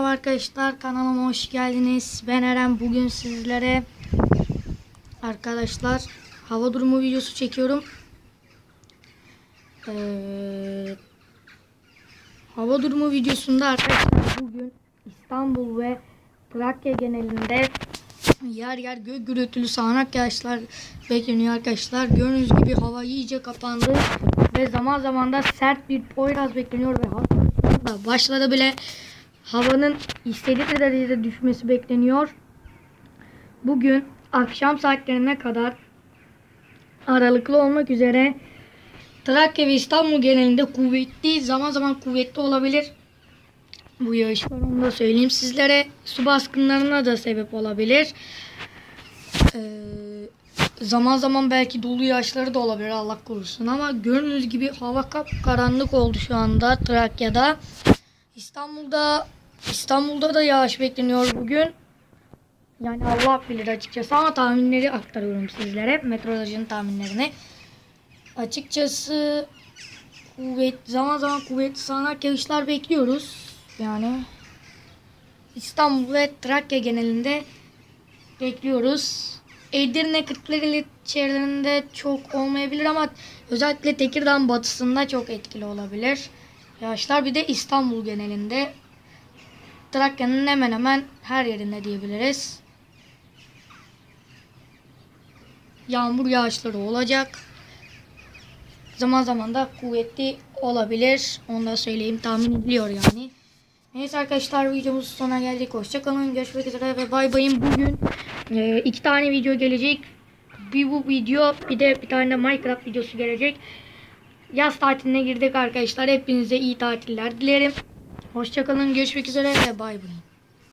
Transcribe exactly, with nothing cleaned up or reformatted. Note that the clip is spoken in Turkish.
arkadaşlar, kanalıma hoş geldiniz. Ben Eren. Bugün sizlere arkadaşlar hava durumu videosu çekiyorum. Ee, hava durumu videosunda arkadaşlar bugün İstanbul ve Trakya genelinde yer yer gök gürültülü sağanak yağışlar bekleniyor arkadaşlar. Gördüğünüz gibi hava iyice kapandı ve zaman zaman da sert bir Poyraz bekleniyor ve hatta başladı bile. Havanın istediği derecede düşmesi bekleniyor. Bugün akşam saatlerine kadar aralıklı olmak üzere Trakya ve İstanbul genelinde kuvvetli, zaman zaman kuvvetli olabilir bu yağışlar, onu da söyleyeyim sizlere. Su baskınlarına da sebep olabilir. Ee, zaman zaman belki dolu yağışları da olabilir, Allah korusun, ama gördüğünüz gibi hava kapkaranlık oldu şu anda Trakya'da. İstanbul'da İstanbul'da da yağış bekleniyor bugün. Yani Allah bilir açıkçası, ama tahminleri aktarıyorum sizlere. Meteorolojinin tahminlerini. Açıkçası kuvvet, zaman zaman kuvvetli sağanak yağışlar bekliyoruz. Yani İstanbul ve Trakya genelinde bekliyoruz. Edirne, Kırklareli çevrelerinde çok olmayabilir ama özellikle Tekirdağ batısında çok etkili olabilir yağışlar. Bir de İstanbul genelinde, Trakya'nın hemen hemen her yerinde diyebiliriz, yağmur yağışları olacak. Zaman zaman da kuvvetli olabilir. Onu da söyleyeyim, tahmin ediliyor yani. Neyse arkadaşlar, videomuzun sonuna geldik. Hoşçakalın, görüşmek üzere ve bay bayın. Bugün e, iki tane video gelecek. Bir bu video, bir de bir tane de Minecraft videosu gelecek. Yaz tatiline girdik arkadaşlar. Hepinize iyi tatiller dilerim. Hoşçakalın, görüşmek üzere ve bay bay.